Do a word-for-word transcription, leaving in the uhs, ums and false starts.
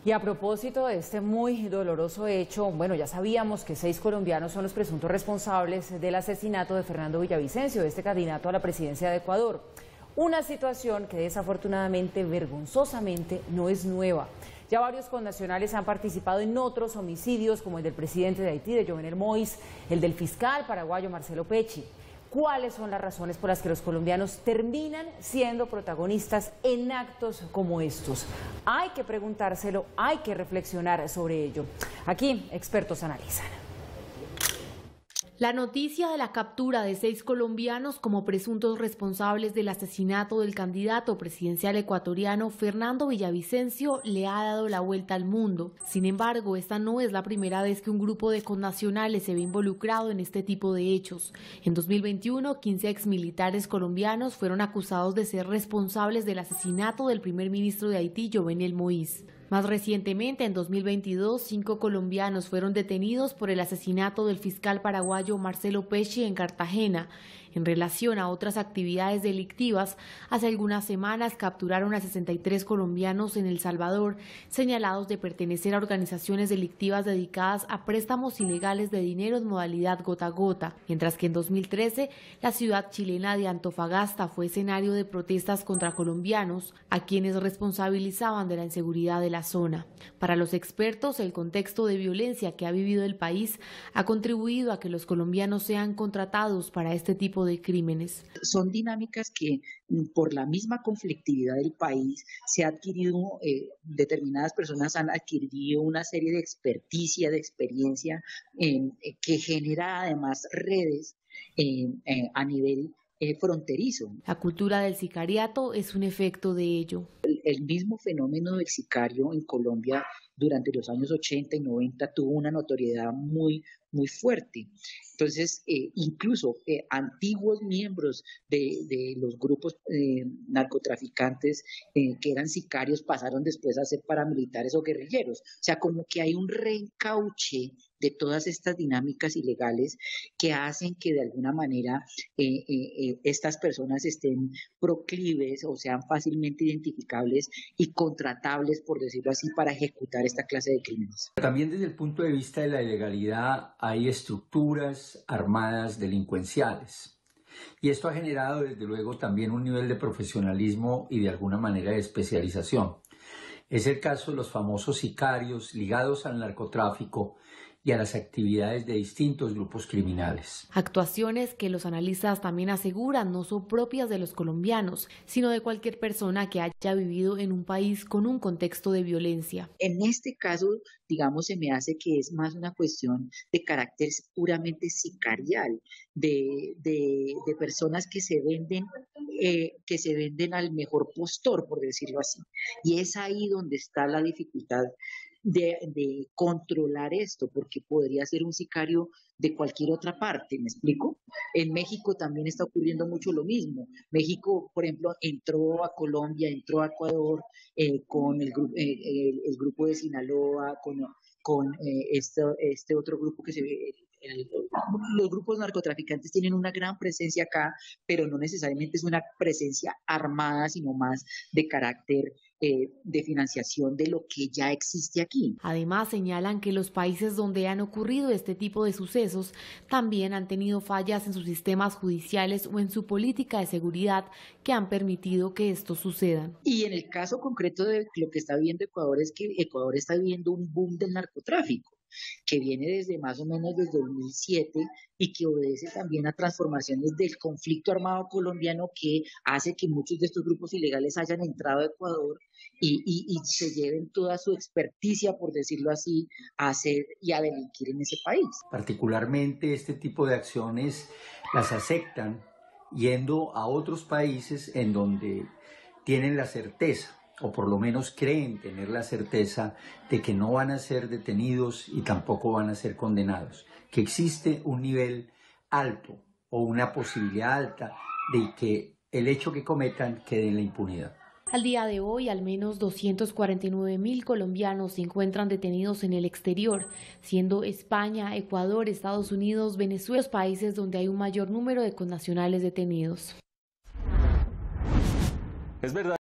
Y a propósito de este muy doloroso hecho, bueno, ya sabíamos que seis colombianos son los presuntos responsables del asesinato de Fernando Villavicencio, de este candidato a la presidencia de Ecuador. Una situación que desafortunadamente, vergonzosamente, no es nueva. Ya varios connacionales han participado en otros homicidios, como el del presidente de Haití, de Jovenel Moïse, el del fiscal paraguayo Marcelo Pecci. ¿Cuáles son las razones por las que los colombianos terminan siendo protagonistas en actos como estos? Hay que preguntárselo, hay que reflexionar sobre ello. Aquí, expertos analizan. La noticia de la captura de seis colombianos como presuntos responsables del asesinato del candidato presidencial ecuatoriano Fernando Villavicencio le ha dado la vuelta al mundo. Sin embargo, esta no es la primera vez que un grupo de connacionales se ve involucrado en este tipo de hechos. En dos mil veintiuno, quince exmilitares colombianos fueron acusados de ser responsables del asesinato del primer ministro de Haití, Jovenel Moïse. Más recientemente, en dos mil veintidós, cinco colombianos fueron detenidos por el asesinato del fiscal paraguayo Marcelo Pecci en Cartagena. En relación a otras actividades delictivas, hace algunas semanas capturaron a sesenta y tres colombianos en El Salvador, señalados de pertenecer a organizaciones delictivas dedicadas a préstamos ilegales de dinero en modalidad gota a gota, mientras que en dos mil trece la ciudad chilena de Antofagasta fue escenario de protestas contra colombianos, a quienes responsabilizaban de la inseguridad de la zona. Para los expertos, el contexto de violencia que ha vivido el país ha contribuido a que los colombianos sean contratados para este tipo de crímenes. Son dinámicas que por la misma conflictividad del país se ha adquirido, eh, determinadas personas han adquirido una serie de experticia, de experiencia eh, que genera además redes eh, eh, a nivel eh, fronterizo. La cultura del sicariato es un efecto de ello. El, el mismo fenómeno del sicario en Colombia durante los años ochenta y noventa tuvo una notoriedad muy, muy fuerte. Entonces, eh, incluso eh, antiguos miembros de, de los grupos eh, narcotraficantes eh, que eran sicarios pasaron después a ser paramilitares o guerrilleros. O sea, como que hay un reencauche de todas estas dinámicas ilegales que hacen que de alguna manera eh, eh, eh, estas personas estén proclives o sean fácilmente identificables y contratables, por decirlo así, para ejecutar esta clase de crímenes. También desde el punto de vista de la ilegalidad hay estructuras armadas delincuenciales. Y esto ha generado desde luego también un nivel de profesionalismo y de alguna manera de especialización. Es el caso de los famosos sicarios ligados al narcotráfico y a las actividades de distintos grupos criminales. Actuaciones que los analistas también aseguran no son propias de los colombianos, sino de cualquier persona que haya vivido en un país con un contexto de violencia. En este caso, digamos, se me hace que es más una cuestión de carácter puramente sicarial, de, de, de personas que se venden, eh, que se venden al mejor postor, por decirlo así. Y es ahí donde está la dificultad De, de controlar esto, porque podría ser un sicario de cualquier otra parte, ¿me explico? En México también está ocurriendo mucho lo mismo. México, por ejemplo, entró a Colombia, entró a Ecuador eh, con el, gru eh, el, el grupo de Sinaloa, con, con eh, este, este otro grupo que se ve. El, los grupos narcotraficantes tienen una gran presencia acá, pero no necesariamente es una presencia armada, sino más de carácter eh, de financiación de lo que ya existe aquí. Además, señalan que los países donde han ocurrido este tipo de sucesos también han tenido fallas en sus sistemas judiciales o en su política de seguridad que han permitido que esto sucedan. Y en el caso concreto de lo que está viviendo Ecuador es que Ecuador está viviendo un boom del narcotráfico, que viene desde más o menos desde dos mil siete y que obedece también a transformaciones del conflicto armado colombiano que hace que muchos de estos grupos ilegales hayan entrado a Ecuador y, y, y se lleven toda su experticia, por decirlo así, a hacer y a delinquir en ese país. Particularmente este tipo de acciones las aceptan yendo a otros países en donde tienen la certeza, o por lo menos creen tener la certeza de que no van a ser detenidos y tampoco van a ser condenados, que existe un nivel alto o una posibilidad alta de que el hecho que cometan quede en la impunidad. Al día de hoy, al menos doscientos cuarenta y nueve mil colombianos se encuentran detenidos en el exterior, siendo España, Ecuador, Estados Unidos, Venezuela los países donde hay un mayor número de connacionales detenidos. Es verdad.